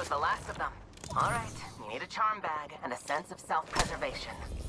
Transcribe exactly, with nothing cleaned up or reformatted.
was the last of them. All right, you need a charm bag and a sense of self-preservation.